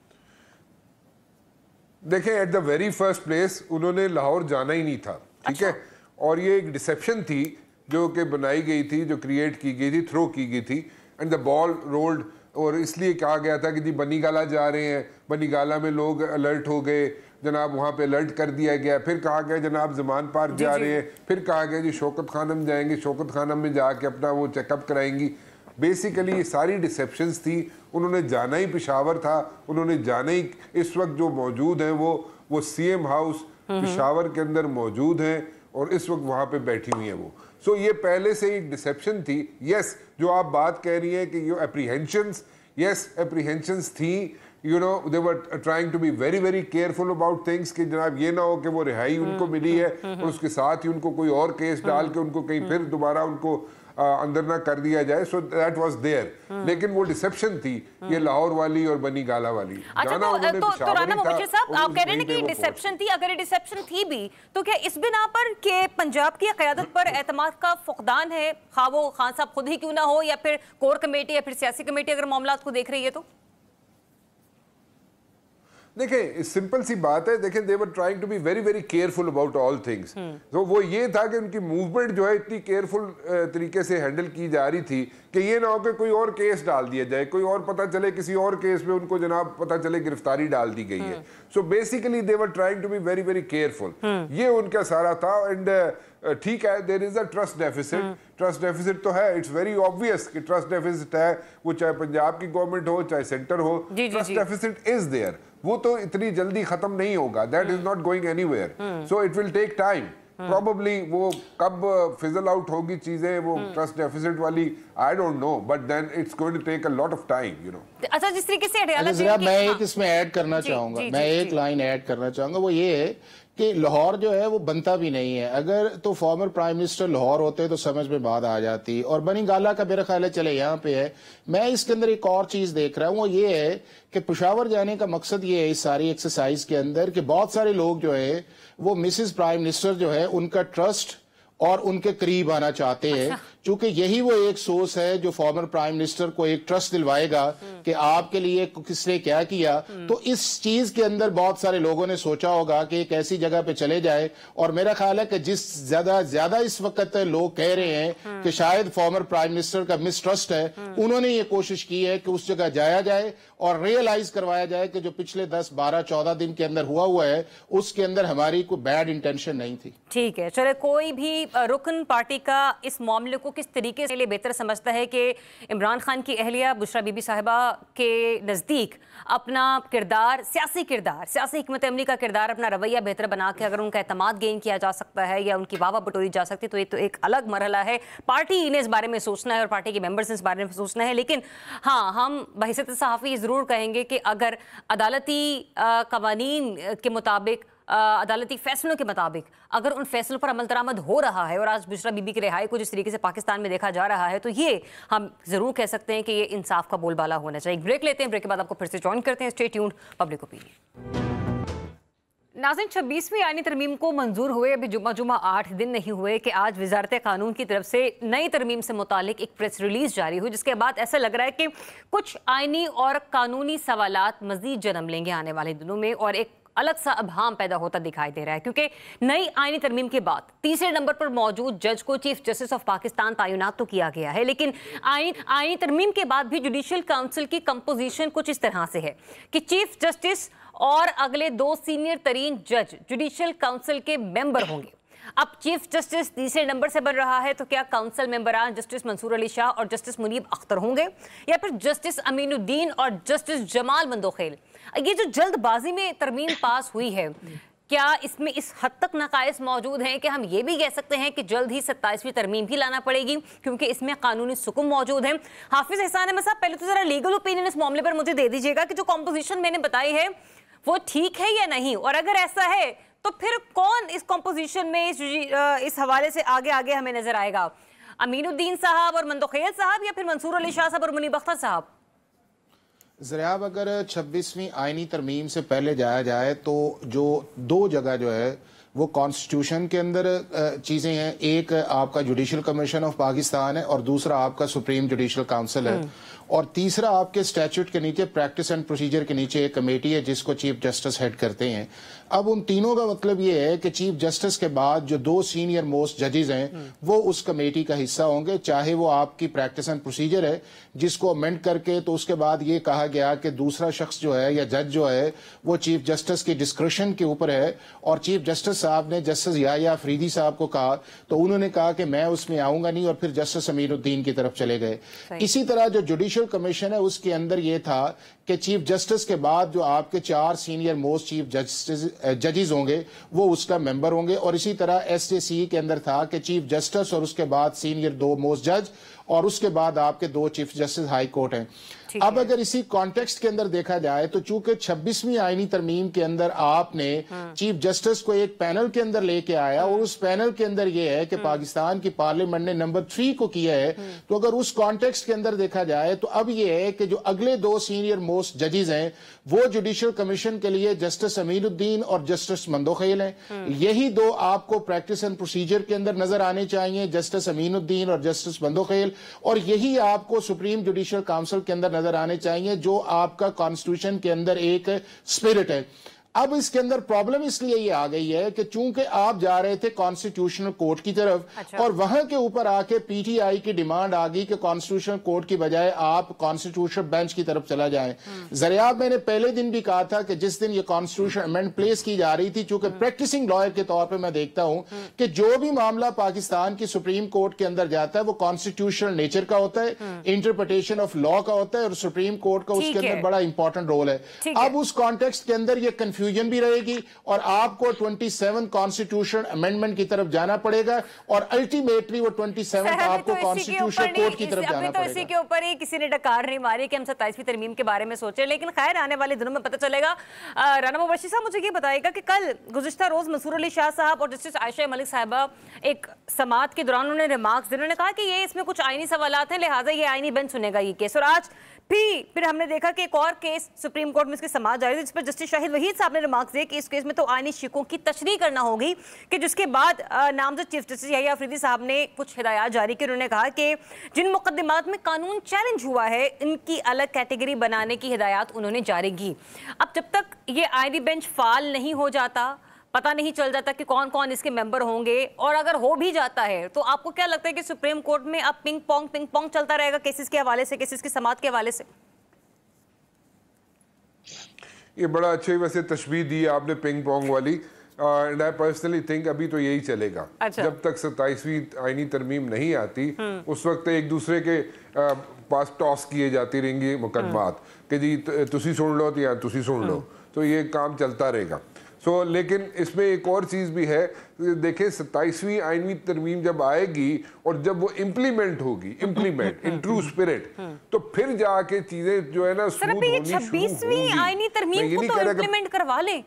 دیکھیں, at the very first place انہوں نے لاہور جانا ہی نہیں تھا, ٹھیک ہے, اور یہ ایک ڈسیپشن تھی جو کہ بنائی گئی تھی, جو کریٹ کی گئی تھی, تھرو کی گئی تھی, اینڈ دا بال رولڈ. اور اس لیے کہا گیا تھا کہ جی بنی گالا جا رہے ہیں, بنی گالا میں لوگ الرٹ ہو گئے جناب, وہاں پہ الرٹ کر دیا گیا. پھر کہا گیا جناب زمان پارک جا رہے ہیں, پھر کہا گیا جی شوکت خانم جائیں گے, شوکت خانم میں جا کے اپنا وہ چیک اپ کرائیں گی. بیسیکلی یہ ساری ڈسیپشنز تھی. انہوں نے جانا ہی پشاور تھا, انہوں نے جانا ہی, اس وقت جو موجود ہیں وہ وہ سی ایم ہاؤس پشاور کے اندر موجود ہیں اور اس وقت وہاں پہ بیٹھی ہوئی ہیں وہ. سو یہ پہلے سے ایک ڈسیپشن تھی. یس, جو آپ بات کہہ رہی ہیں کہ یہ اپریہینشنز, یس اپریہینشنز تھیں, you know they were trying to be very very careful about things, کہ جناب یہ نہ ہو کہ وہ رہائی ان کو ملی ہے اور اس کے ساتھ ہی ان کو کوئی اور کیس ڈال کے ان کو کہیں پھر دوبارہ ان کو اندر نہ کر دیا جائے. سو دیٹ واز دیئر, لیکن وہ ڈسیپشن تھی یہ لاہور والی اور بنی گالا والی. اچھا, تو رانا مبشر صاحب آپ کہہ رہے ہیں کہ یہ ڈسیپشن تھی. اگر یہ ڈسیپشن تھی بھی تو کیا اس بنا پر کہ پنجاب کی قیادت پر اعتماد کا فقدان ہے, خواہ وہ خان صاحب خود ہی کیوں نہ ہو یا پھر کور کمیٹی یا پھر سیاسی کمیٹی اگر معاملات کو دیکھ رہی ہے تو؟ دیکھیں سمپل سی بات ہے, دیکھیں they were trying to be very very careful about all things. تو وہ یہ تھا کہ ان کی موومنٹ جو ہے اتنی کیئرفل طریقے سے ہینڈل کی جا رہی تھی کہ یہ نہ ہو کہ کوئی اور کیس ڈال دیا جائے, کوئی اور پتہ چلے کسی اور کیس میں ان کو جناب پتہ چلے گرفتاری ڈال دی گئی ہے. So basically they were trying to be very very careful. یہ ان کا سارا تھا. اینڈ ٹھیک ہے, there is a trust deficit, trust deficit تو ہے, اٹس ویری آبویس کہ ٹرسٹ ڈیفیسٹ ہے, وہ چاہے پنجاب کی گورنمنٹ ہو چاہے سینٹر ہو, ٹرسٹ ڈیفیسٹ از دیئر. وہ تو اتنی جلدی ختم نہیں ہوگا, that is not going anywhere. So it will take time. Probably وہ کب فزل آؤٹ ہوگی چیزیں وہ ٹرسٹ ڈیفیسٹ والی, I don't know, but then it's going to take a lot of time, you know. اچھا, جس طریقے سے ذرا میں ایک اس میں ایڈ کرنا چاہوں گا, میں ایک لائن ایڈ کرنا چاہوں گا, وہ یہ ہے کہ لاہور جو ہے وہ بنتا بھی نہیں ہے. اگر تو فارمر پرائم منسٹر لاہور ہوتے تو سمجھ میں بات آ جاتی. اور بنی گالا کا میرا خیال ہے چلے یہاں پہ ہے. میں اس کے اندر ایک اور چیز دیکھ رہا ہوں, وہ یہ ہے کہ پشاور جانے کا مقصد یہ ہے اس ساری ایکسرسائز کے اندر کہ بہت سارے لوگ جو ہے وہ مسز پرائم منسٹر جو ہے ان کا ٹرسٹ اور ان کے قریب آنا چاہتے ہیں, چونکہ یہی وہ ایک سورس ہے جو فارمر پرائم منسٹر کو ایک ٹرسٹ دلوائے گا کہ آپ کے لیے کس نے کیا کیا. تو اس چیز کے اندر بہت سارے لوگوں نے سوچا ہوگا کہ ایک ایسی جگہ پہ چلے جائے, اور میرا خیال ہے کہ جس زیادہ زیادہ اس وقت لوگ کہہ رہے ہیں کہ شاید فارمر پرائم منسٹر کا مس ٹرسٹ ہے, انہوں نے یہ کوشش کی ہے کہ اس جگہ جایا جائے اور ریئلائز کروایا جائے کہ جو پچھلے دس بارہ چودہ دن کے اندر ہوا ہوا ہے اس کے اندر ہماری کوئی بیڈ انٹینشن نہیں تھی. ٹھیک ہے, چلے کوئی بھی رکن پارٹی کا اس معاملے کو کس طریقے سے بہتر سمجھتا ہے کہ عمران خان کی اہلیہ بشرا بی بی صاحبہ کے نزدیک اپنا کردار, سیاسی کردار, سیاسی حکمت عملی کا کردار, اپنا رویہ بہتر بنا کے اگر ان کا اعتماد گین کیا جا سکتا ہے یا ان کی واہ واہ بٹوری جا سکتی ہے تو یہ تو ایک الگ مرحلہ ہے. پارٹی نے اس بارے میں سوچنا ہے اور پارٹی کے ممبرز نے اس بارے میں سوچنا ہے. لیکن ہاں, ہم بحیثیت صحافی ضرور کہیں گے کہ اگر عدالتی قوانین کے مطابق, عدالتی فیصلوں کے مطابق اگر ان فیصلوں پر عمل درآمد ہو رہا ہے اور آج بشرا بی بی کی رہائی کو جس طریقے سے پاکستان میں دیکھا جا رہا ہے تو یہ ہم ضرور کہہ سکتے ہیں کہ یہ انصاف کا بول بالا ہونا چاہیے. بریک لیتے ہیں, بریک کے بعد آپ کو پھر سے جوائن کرتے ہیں. Stay tuned, public opinion. ناظرین, چھبیسویں آئینی ترمیم کو منظور ہوئے ابھی جمعہ جمعہ آٹھ دن نہیں ہوئے کہ آج وزارت قانون کی طرف سے نئی ترمیم سے متعلق ایک پریس ریلیز جاری ہوئی, جس کے بعد ایسا لگ رہا ہے کہ کچھ آئینی اور قانونی سوالات مزید جنم لیں گے آنے والے دنوں میں, اور ایک الگ سا ابہام پیدا ہوتا دکھائی دے رہا ہے کیونکہ نئی آئینی ترمیم کے بعد تیسرے نمبر پر موجود جج کو چیف جسٹس آف پاکستان تعینات تو کیا گیا ہے, لیکن آئین آئینی ترمیم کے بعد بھی جوڈیشل کاؤنسل کی کمپوزیشن کچھ اس طرح سے ہے کہ چیف جسٹس اور اگلے دو سینئر ترین جج جوڈیشل کاؤنسل کے ممبر ہوں گے. اب چیف جسٹس تیسرے نمبر سے بن رہا ہے تو کیا کاؤنسل ممبران جسٹس منصور علی شاہ اور جسٹس منیب اختر ہوں گے یا پھر جسٹس امین الدین اور جسٹس جمال مندوخیل؟ یہ جو جلد بازی میں ترمیم پاس ہوئی ہے, کیا اس میں اس حد تک نقائص موجود ہیں کہ ہم یہ بھی کہہ سکتے ہیں کہ جلد ہی ستائیسویں ترمیم بھی لانا پڑے گی کیونکہ اس میں قانونی سکون موجود ہے؟ حافظ احسان احمد صاحب, پہلے تو ذرا لیگل اوپینین اس معاملے پر مجھے دے دیجیے گا کہ جو کمپوزیشن میں نے بتائی ہے وہ ٹھیک ہے یا نہیں, اور اگر ایسا ہے تو پھر کون اس کمپوزیشن میں اس, اس حوالے سے آگے آگے ہمیں نظر آئے گا؟ امین الدین صاحب اور مندوخیل صاحب یا پھر منصور علی شاہ صاحب اور منیب اختر صاحب؟ ذریعہ, اگر چھبیسویں آئینی ترمیم سے پہلے جایا جائے تو جو دو جگہ جو ہے وہ کانسٹیٹیوشن کے اندر چیزیں ہیں, ایک آپ کا جوڈیشل کمیشن آف پاکستان ہے اور دوسرا آپ کا سپریم جوڈیشل کاؤنسل ہے, اور تیسرا آپ کے اسٹیچوٹ کے نیچے پریکٹس اینڈ پروسیجر کے نیچے ایک کمیٹی ہے جس کو چیف جسٹس ہیڈ کرتے ہیں. اب ان تینوں کا مطلب یہ ہے کہ چیف جسٹس کے بعد جو دو سینئر موسٹ ججز ہیں وہ اس کمیٹی کا حصہ ہوں گے, چاہے وہ آپ کی پریکٹس اینڈ پروسیجر ہے جس کو امینڈ کر کے تو اس کے بعد یہ کہا گیا کہ دوسرا شخص جو ہے یا جج جو ہے وہ چیف جسٹس کی ڈسکریشن کے اوپر ہے, اور چیف جسٹس صاحب نے جسٹس یحییٰ افریدی صاحب کو کہا تو انہوں نے کہا کہ میں اس میں آؤں گا نہیں, اور پھر جسٹس امین الدین کی طرف چلے گئے. اسی طرح جو جوڈیشل کمیشن ہے اس کے اندر یہ تھا کہ چیف جسٹس کے بعد جو آپ کے چار سینئر موسٹ چیف ججز ہوں گے وہ اس کا ممبر ہوں گے, اور اسی طرح ایس جے سی کے اندر تھا کہ چیف جسٹس اور اس کے بعد سینئر دو موسٹ جج اور اس کے بعد آپ کے دو چیف جسٹس ہائی کورٹ ہیں. اب اگر اسی کانٹیکسٹ کے اندر دیکھا جائے تو چونکہ چھبیسویں آئینی ترمیم کے اندر آپ نے چیف جسٹس کو ایک پینل کے اندر لے کے آیا, اور اس پینل کے اندر یہ ہے کہ پاکستان کی پارلیمنٹ نے نمبر تھری کو کیا ہے, تو اگر اس کانٹیکسٹ کے اندر دیکھا جائے تو اب یہ ہے کہ جو اگلے دو سینئر موسٹ ججز ہیں وہ جوڈیشل کمیشن کے لیے جسٹس امین الدین اور جسٹس مندوخیل ہیں. یہی دو آپ کو پریکٹس اینڈ پروسیجر کے اندر نظر آنے چاہیے, جسٹس امین الدین اور جسٹس مندوخیل, اور یہی آپ کو سپریم جوڈیشل کاؤنسل کے اندر نظر آنے چاہیے جو آپ کا کانسٹیٹیوشن کے اندر ایک سپرٹ ہے. اب اس کے اندر پرابلم اس لیے یہ آ گئی ہے کہ چونکہ آپ جا رہے تھے کانسٹیٹیوشنل کورٹ کی طرف, اچھا. اور وہاں کے اوپر آ کے پی ٹی آئی کی ڈیمانڈ آ گئی کہ کانسٹیٹیوشنل کورٹ کی بجائے آپ کانسٹیٹیوشنل بینچ کی طرف چلا جائیں. ذریعہ میں نے پہلے دن بھی کہا تھا کہ جس دن یہ کانسٹیٹیوشن امینڈ پلیس کی جا رہی تھی, چونکہ پریکٹسنگ لائر کے طور پہ میں دیکھتا ہوں کہ جو بھی معاملہ پاکستان کی سپریم کورٹ کے اندر جاتا ہے وہ کانسٹیٹیوشنل نیچر کا ہوتا ہے, انٹرپریٹیشن آف لا کا ہوتا ہے, اور سپریم کورٹ کا اس کے اندر بڑا امپورٹنٹ رول ہے. اب اس کانٹیکسٹ کے اندر یہ کنفیوژن بھی رہے گی اور آپ کو سیون کانسٹیٹیوشن امینڈمنٹ کی طرف جانا پڑے گا, اور الٹیمیٹلی وہ سیون آپ کو کانسٹیٹیوشن کورٹ کی طرف جانا پڑے گا. اسی کے اوپر ہی کسی نے ڈکار نہیں ماری کہ ہم ستائیسویں ترمیم کے بارے میں سوچیں, لیکن خیر آنے والے دنوں میں پتہ چلے گا. رانا مبشر صاحب مجھے یہ بتائے گا کہ کل گزشتہ روز منصور علی شاہ صاحب اور جسٹس عائشہ ملک صاحبہ ایک سماعت کے دوران انہوں نے ریمارکس دیے, انہوں نے کہا کہ یہ اس میں کچھ آئینی سوالات ہیں لہٰذا یہ آئینی بینچ سنے گا یہ کیس, اور آج भी फिर हमने देखा कि एक और केस सुप्रीम कोर्ट में इसके समाज जारी थी, जिस पर जस्टिस शाहिद वहीद साहब ने रिमार्क्स दिए कि इस केस में तो आईनी शिकों की तशरीह करना होगी, कि जिसके बाद नामजद चीफ जस्टिस याहिया अफरीदी साहब ने कुछ हिदायत जारी की। उन्होंने कहा कि जिन मुकदमात में कानून चैलेंज हुआ है इनकी अलग कैटेगरी बनाने की हिदायत उन्होंने जारी की। अब जब तक ये आईनी बेंच फाल नहीं हो जाता, पता नहीं चल जाता कि कौन कौन इसके मेंबर होंगे, और अगर हो भी जाता है तो आपको क्या लगता है कि सुप्रीम कोर्ट में अब पिंग पोंग पिंग पोंग चलता रहेगा केसेस के हवाले से, केसेस की समाअत के हवाले से? ये बड़ा अच्छे वैसे तशबीह दी आपने पिंग पोंग वाली, एंड आई पर्सनली थिंक अभी तो यही चलेगा। अच्छा। जब तक सत्ताईसवीं आईनी तरमीम नहीं आती उस वक्त एक दूसरे के आ, पास टॉस किए जाती रहेंगी मुकदमात कि जी तुसी सुन लो तो या तुसी सुन लो, तो ये काम चलता रहेगा। सो so, लेकिन इसमें एक और चीज़ भी है, देखें सत्ताईसवीं आईनी तरमीम जब आएगी और जब वो इम्प्लीमेंट होगी, इम्प्लीमेंट इन ट्रू स्पिरिट, तो फिर जाके चीजें जो है ना स्मूथ होनी शुरू होंगी। छब्बीसवीं आईनी तरमीम को तो इम्प्लीमेंट करवा ले।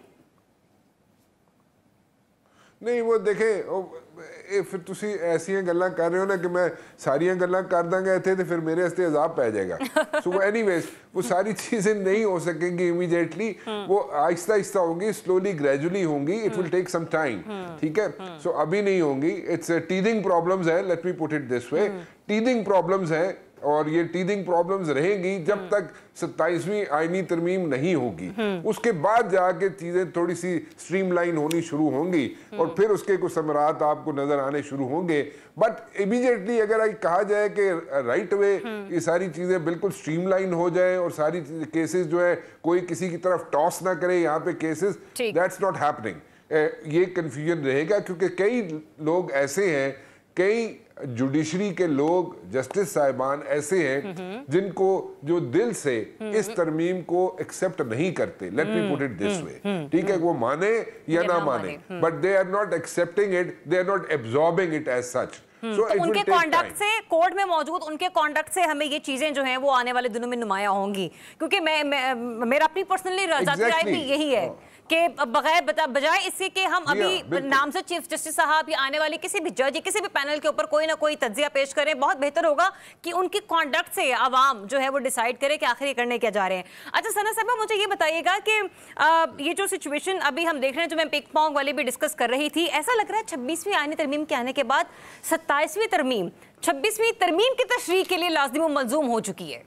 नहीं वो देखें फिर तुसी ऐसी गल्लां कर रहे हो ना कि मैं सारियां गल्लां कर दांगा इत्थे ते फिर मेरे वास्ते अजाब पै जाएगा। सो एनीवेज वो सारी चीजें नहीं हो सकेंगी इमीडिएटली, वो आहिस्ता आहिस्ता होंगी, स्लोली ग्रेजुअली होंगी, it will take some time, ठीक है। सो अभी नहीं होंगी, इट्स टीदिंग प्रॉब्लम्स है, let me put it this way, teething problems है, और ये टीदिंग प्रॉब्लम्स रहेंगी जब तक सत्ताईसवीं आईनी तरमीम नहीं होगी। उसके बाद जाके चीजें थोड़ी सी स्ट्रीमलाइन होनी शुरू होंगी और फिर उसके कुछ समरात आपको नजर आने शुरू होंगे। बट इमीडिएटली अगर कहा जाए कि राइट वे ये सारी चीजें बिल्कुल स्ट्रीमलाइन हो जाए और सारी केसेस जो है कोई किसी की तरफ टॉस ना करे यहाँ पे केसेस, दैट्स नॉट हैपनिंग। ये कंफ्यूजन रहेगा क्योंकि कई लोग ऐसे हैं, कई जुडिशरी के लोग, जस्टिस साहिबान ऐसे हैं जिनको जो दिल से इस तरमीम को एक्सेप्ट नहीं करते, let me put it this way, ठीक है, वो माने या ना माने, but they are not accepting it, they are not absorbing it as such. So तो उनके कॉन्डक्ट से, कोर्ट में मौजूद उनके कॉन्डक्ट से हमें ये चीजें जो हैं वो आने वाले दिनों में नुमायां होंगी, क्योंकि मैं, मैं मेरा अपनी पर्सनली जाती राय भी यही है कि बगैर बजाय इससे कि हम अभी नाम से चीफ जस्टिस साहब या आने वाले किसी भी जज या किसी भी पैनल के ऊपर कोई ना कोई तज्जिया पेश करें, बहुत बेहतर होगा कि उनकी कॉन्डक्ट से आवाम जो है वो डिसाइड करे कि आखिर ये करने क्या जा रहे हैं। अच्छा सना साहब मुझे ये बताइएगा कि आ, ये जो सिचुएशन अभी हम देख रहे हैं, जो मैं पिंग पोंग वाली भी डिस्कस कर रही थी, ऐसा लग रहा है छब्बीसवीं आईनी तरमीम के आने के बाद सत्ताईसवीं तरमीम छब्बीसवीं तरमीम की तशरीह के लिए लाज़िम व मलज़ूम हो चुकी है।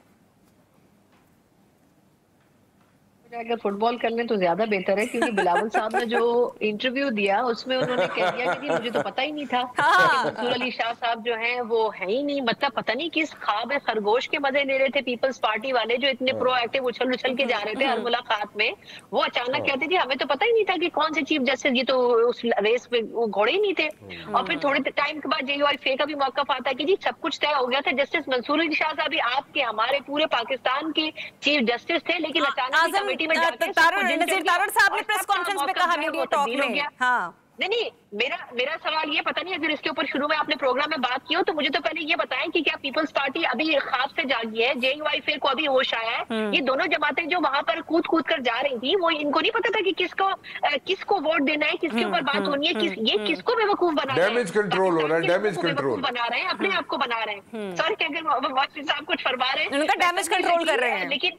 अगर फुटबॉल कर लें तो ज्यादा बेहतर है, क्योंकि बिलावल साहब ने जो इंटरव्यू दिया उसमें उन्होंने कह दिया कि जी मुझे तो पता ही नहीं था कि मंसूर अली शाह साहब जो हैं वो है ही नहीं, मतलब पता नहीं किस ख्वाब खरगोश के मजे ले रहे थे पीपल्स पार्टी वाले जो इतने प्रोएक्टिव उछल उछल के जा रहे थे हर मुलाकात में। वो अचानक कहते थे हमें तो पता ही नहीं था कि कौन से चीफ जस्टिस, ये तो उस रेस में वो घोड़े ही नहीं थे। और फिर थोड़े टाइम के बाद जेयूआईफे का भी मौका आता है कि जी सब कुछ तय हो गया था, जस्टिस मंसूर अली शाह साहब आपके हमारे पूरे पाकिस्तान के चीफ जस्टिस थे, लेकिन अचानक नज़ीर तारड़ साहब ने प्रेस कॉन्फ्रेंस में कहा मीडिया टॉक में, हाँ नहीं नहीं मेरा मेरा सवाल ये, पता नहीं अगर इसके ऊपर शुरू में आपने प्रोग्राम में बात की हो तो मुझे तो पहले ये बताएं कि क्या पीपल्स पार्टी अभी ख्वाब से जागी है, जेयूआईफे को अभी होश आया है? ये दोनों जमातें जो वहां पर कूद कूद कर जा रही थी, वो इनको नहीं पता था कि किसको किसको वोट देना है, किसके ऊपर बात होनी है, किस ये किसको बेवकूफ बना रहे हैं, डैमेज कंट्रोल हो रहा है, डैमेज कंट्रोल बना रहे हैं, अपने आप को बना रहे हैं। सॉरी कि अगर वासिफ साहब कुछ फरमा रहे हैं, उनका डैमेज कंट्रोल कर रहे हैं, लेकिन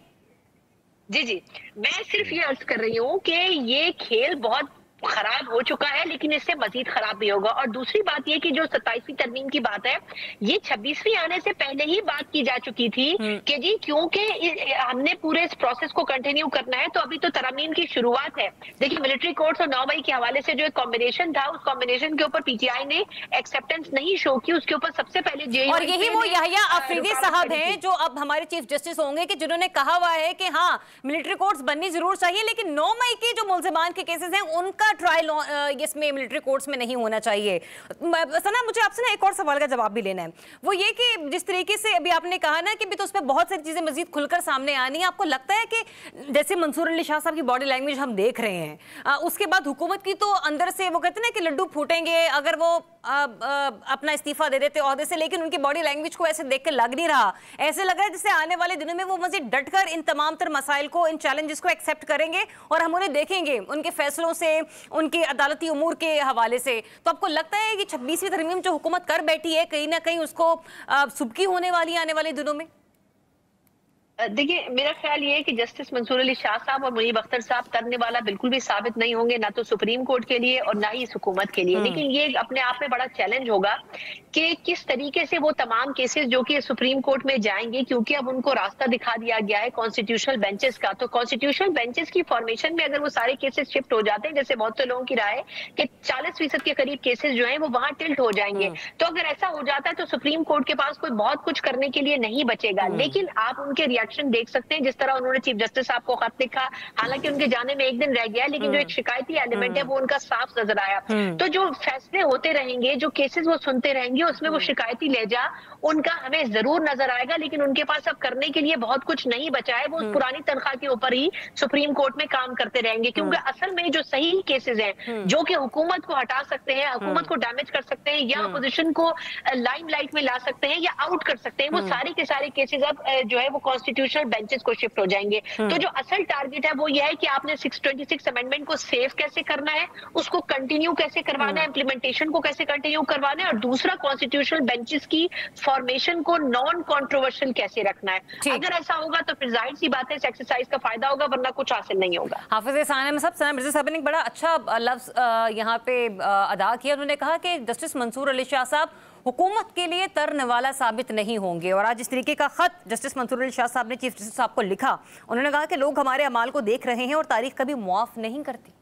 जी जी मैं सिर्फ ये अर्ज कर रही हूँ कि ये खेल बहुत खराब हो चुका है, लेकिन इससे मजीद खराब भी होगा। और दूसरी बात ये कि जो सत्ताईसवीं तरमीम की बात है, ये छब्बीसवीं आने से पहले ही बात की जा चुकी थी कि जी क्योंकि हमने पूरे इस प्रोसेस को कंटिन्यू करना है, तो अभी तो तरमीम की शुरुआत है। देखिए मिलिट्री कोर्ट्स और नौ मई के हवाले से जो एक कॉम्बिनेशन था, उस कॉम्बिनेशन के ऊपर पीटीआई ने एक्सेप्टेंस नहीं शो की, उसके ऊपर सबसे पहले जे और यही वो याहिया अफरीदी साहब हैं जो अब हमारे चीफ जस्टिस होंगे, कि जिन्होंने कहा हुआ है कि हाँ मिलिट्री कोर्ट्स बननी जरूर चाहिए, लेकिन नौ मई के जो मुल्जिमान के केसेस हैं उनका ट्रायल इसमें मिलिट्री कोर्ट्स में नहीं होना चाहिए। सना मुझे आपसे ना एक और सवाल का जवाब भी लेना है, वो ये कि जिस तरीके से अभी आपने कहा ना कि भी तो उस पर बहुत सारी चीजें मजीद खुलकर सामने आनी है, आपको लगता है कि जैसे मंसूर अली शाह साहब की बॉडी लैंग्वेज हम देख रहे हैं, आ, उसके बाद हुकूमत की तो अंदर से वो कहते हैं ना कि लड्डू फूटेंगे अगर वो आ, आ, अपना इस्तीफा दे देते ओहदे से, लेकिन उनकी बॉडी लैंग्वेज को ऐसे देख के लग नहीं रहा, ऐसे लग रहा है जैसे आने वाले दिनों में वो मजीद डटकर इन तमाम तर मसाइल को, इन चैलेंजेस को एक्सेप्ट करेंगे और हम उन्हें देखेंगे उनके फैसलों से, उनके अदालती उमूर के हवाले से। तो आपको लगता है कि छब्बीसवीं तरमीम जो हुकूमत कर बैठी है कहीं ना कहीं उसको सुबकी होने वाली है आने वाले दिनों में? देखिए, मेरा ख्याल ये है कि जस्टिस मंसूर अली शाह साहब और मुनीब अख्तर साहब करने वाला बिल्कुल भी साबित नहीं होंगे, ना तो सुप्रीम कोर्ट के लिए और ना ही इस हुकूमत के लिए। लेकिन ये अपने आप में बड़ा चैलेंज होगा कि किस तरीके से वो तमाम केसेस जो कि सुप्रीम कोर्ट में जाएंगे, क्योंकि अब उनको रास्ता दिखा दिया गया है कॉन्स्टिट्यूशनल बेंचेस का। तो कॉन्स्टिट्यूशनल बेंचेस की फॉर्मेशन में अगर वो सारे केसेस शिफ्ट हो जाते हैं, जैसे बहुत से लोगों की राय है कि चालीस फीसद के करीब केसेस जो है वो वहां टिल्ट हो जाएंगे। तो अगर ऐसा हो जाता है तो सुप्रीम कोर्ट के पास कोई बहुत कुछ करने के लिए नहीं बचेगा। लेकिन आप उनके रिएक्शन देख सकते हैं, जिस तरह उन्होंने चीफ जस्टिस साहब को खत लिखा, हालांकि उनके जाने में एक दिन रह गया, लेकिन जो एक शिकायती एलिमेंट है वो उनका साफ नजर आया। तो जो फैसले होते रहेंगे, जो केसेस वो सुनते रहेंगे, उसमें वो शिकायती लहजा उनका हमें जरूर नजर आएगा। लेकिन उनके पास अब करने के लिए बहुत कुछ नहीं बचा है, वो उस पुरानी तनख्वाह के ऊपर ही सुप्रीम कोर्ट में काम करते रहेंगे। क्योंकि असल में जो सही केसेस हैं जो कि हुकूमत को हटा सकते हैं, हुकूमत को डैमेज कर सकते हैं, या अपोजिशन को लाइमलाइट में ला सकते हैं या आउट कर सकते हैं, वो सारे के सारे केसेस अब जो है वो कॉन्स्टिट्यूशनल बेंचेस को शिफ्ट हो जाएंगे। तो जो असल टारगेट है वो ये है कि आपने सिक्स ट्वेंटी सिक्स अमेंडमेंट को सेव कैसे करना है, उसको कंटिन्यू कैसे करवाना है, इम्प्लीमेंटेशन को कैसे कंटिन्यू करवाना है, और दूसरा कॉन्स्टिट्यूशनल बेंचेस की फॉर्मेशन को नॉन कॉन्ट्रोवर्शियल कैसे रखना है। अगर ऐसा होगा तो फिर जाहिर सी बात है इस एक्सरसाइज का फायदा होगा, वरना कुछ हासिल नहीं होगा। हाफिज एहसान साहब, सना मिर्जा साहब ने एक बड़ा अच्छा लफ्ज यहाँ पे अदा किया। उन्होंने कहा कि जस्टिस मंसूर अली शाह साहब हुकूमत के लिए तरन वाला साबित नहीं होंगे। और आज इस तरीके का खत जस्टिस मंसूर अली शाह साहब ने चीफ जस्टिस साहब को लिखा। उन्होंने कहा कि लोग हमारे अमाल को देख रहे हैं और तारीख कभी मुआफ नहीं करती।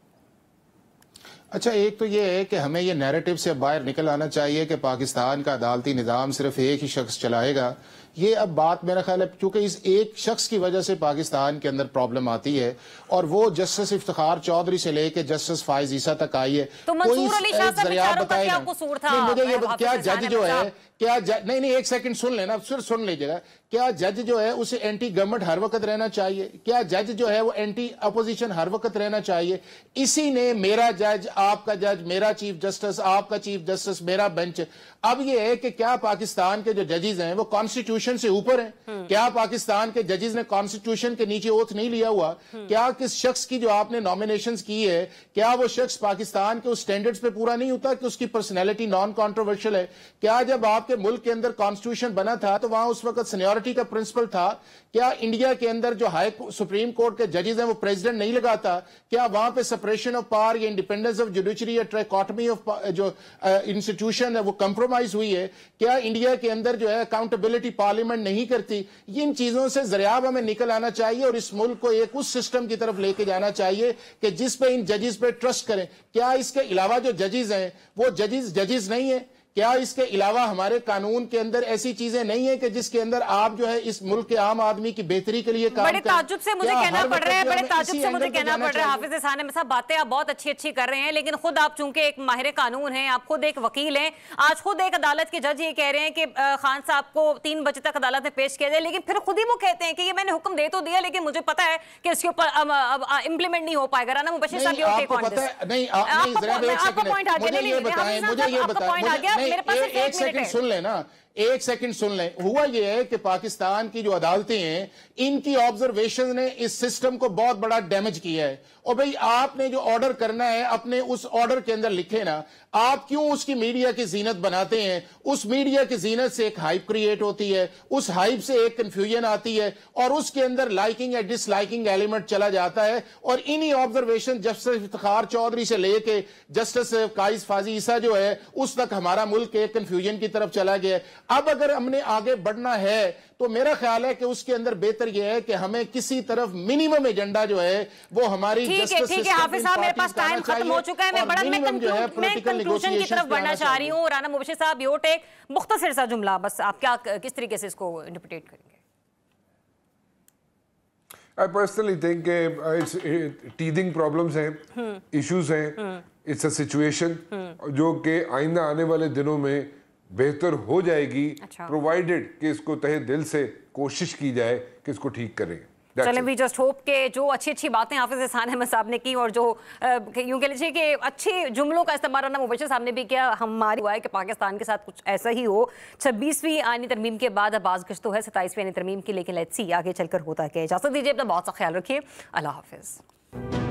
अच्छा, एक तो ये है कि हमें ये नैरेटिव से बाहर निकल आना चाहिए कि पाकिस्तान का अदालती निज़ाम सिर्फ एक ही शख्स चलाएगा। ये अब बात मेरा ख्याल है क्योंकि इस एक शख्स की वजह से पाकिस्तान के अंदर प्रॉब्लम आती है, और वो जस्टिस इफ्तिखार चौधरी से लेकर जस्टिस फाइज ईसा तक आई है। तो मंसूर अली शाह साहब बेचारों का क्या कसूर था? मुझे ये क्या जज जो है क्या जज, नहीं नहीं एक सेकंड सुन लेना, सिर्फ सुन लीजिएगा। क्या जज जो है उसे एंटी गवर्नमेंट हर वक्त रहना चाहिए? क्या जज जो है वो एंटी अपोजिशन हर वक्त रहना चाहिए? इसी ने मेरा जज, आपका जज, मेरा चीफ जस्टिस, आपका चीफ जस्टिस, मेरा बेंच। अब ये है कि क्या पाकिस्तान के जो जजेस हैं वो कॉन्स्टिट्यूशन से ऊपर हैं? क्या पाकिस्तान के जजेस ने कॉन्स्टिट्यूशन के नीचे ओथ नहीं लिया हुआ? क्या किस शख्स की जो आपने नॉमिनेशंस की है, क्या वो शख्स पाकिस्तान के उस स्टैंडर्ड्स पे पूरा नहीं होता कि उसकी पर्सनैलिटी नॉन कॉन्ट्रोवर्शियल है? क्या जब आपके मुल्क के अंदर कॉन्स्टिट्यूशन बना था तो वहां उस वक्त सीनियरिटी का प्रिंसिपल था? क्या इंडिया के अंदर जो हाई सुप्रीम कोर्ट के जजेस हैं वो प्रेसिडेंट नहीं लगाता? क्या वहां पे सेपरेशन ऑफ पावर या इंडिपेंडेंस ऑफ जुडिशरी या ट्राइकोटमी ऑफ जो इंस्टीट्यूशन है वो कंप्रोमाइज हुई है? क्या इंडिया के अंदर जो है अकाउंटेबिलिटी पार्लियामेंट नहीं करती? इन चीजों से जरियाब हमें निकल आना चाहिए और इस मुल्क को एक उस सिस्टम की तरफ लेके जाना चाहिए कि जिस पे इन जजेस पे ट्रस्ट करें। क्या इसके अलावा जो जजेस हैं वो जजेस जजेस नहीं है? क्या इसके अलावा हमारे कानून के अंदर ऐसी चीजें नहीं है कि जिसके अंदर आप जो है इस मुल्क के आम आदमी की बेहतरी के लिए काम बड़े ताज्जुब से मुझे कहना पड़ रहा है बड़े ताज्जुब से मुझे कहना पड़ रहा है हाफिज एहसान साहब, बातें आप बहुत अच्छी अच्छी कर रहे हैं, लेकिन खुद आप चूंकि एक माहिर कानून हैं, आप खुद एक वकील हैं, आज खुद एक अदालत के जज ये कह रहे हैं कि खान साहब को तीन बजे तक अदालत में पेश किया जाए, लेकिन फिर खुद ही वो कहते हैं कि ये मैंने हुक्म दे तो दिया लेकिन मुझे पता है कि इसके ऊपर इम्प्लीमेंट नहीं हो पाएगा। राना मुबशीर साहब आपको पता है नहीं, आपका पॉइंट आ गया, मुझे ये बताएं, मुझे ये बताएं, एक सेकंड सुन लेना, एक सेकंड सुन लें। हुआ यह है कि पाकिस्तान की जो अदालतें हैं इनकी ऑब्जर्वेशन ने इस सिस्टम को बहुत बड़ा डैमेज किया है। और भाई आपने जो ऑर्डर करना है अपने उस ऑर्डर के अंदर लिखे ना, आप क्यों उसकी मीडिया की जीनत बनाते हैं? उस मीडिया की जीनत से एक हाइप क्रिएट होती है, उस हाइप से एक कंफ्यूजन आती है और उसके अंदर लाइकिंग या डिसलाइकिंग एलिमेंट चला जाता है। और इन्हीं ऑब्जर्वेशन जस्टिस इफ्तिखार चौधरी से लेके जस्टिस काइस फाजी ईसा जो है उस तक हमारा मुल्क एक कंफ्यूजन की तरफ चला गया। अब अगर हमने आगे बढ़ना है तो मेरा ख्याल है कि उसके अंदर बेहतर यह है कि हमें किसी तरफ मिनिमम एजेंडा जो है वो हमारी ठीक है ठीक है हाफिज साहब, मेरे पास टाइम खत्म हो चुका है। मैं बड़ा मैं कंक्लूजन की तरफ बढ़ना चाह रही हूँ। राना मुबशीर साहब, योर टेक, मुख्तसर सा जुमला बस, आप क्या किस तरीके से इसको इंटरप्रेट करेंगे? I personally think uh, it's uh, teething problems हैं, issues हैं, it's a situation जो कि आइंदा आने वाले दिनों में बेहतर हो जाएगी, प्रोवाइडेड कि इसको तहे दिल से कोशिश की जाए कि इसको ठीक करें। चलें, वी जस्ट होप के जो अच्छी अच्छी बातें हाफिज एहसान अहमद साहब ने की और जो यूं कह लीजिए कि अच्छे जुमलों का इस्तेमाल राना मुबशीर साहब ने भी किया, हमारी हुआ है कि पाकिस्तान के साथ कुछ ऐसा ही हो। छब्बीसवीं आईनी तरमीम के बाद अब आज़ तो है सत्ताईसवीं आईनी तरमीम की, लेकिन लेट्स सी आगे चलकर होता क्या है। इजाज़त दीजिए, अपना बहुत सा ख्याल रखिए, अल्लाह हाफिज़।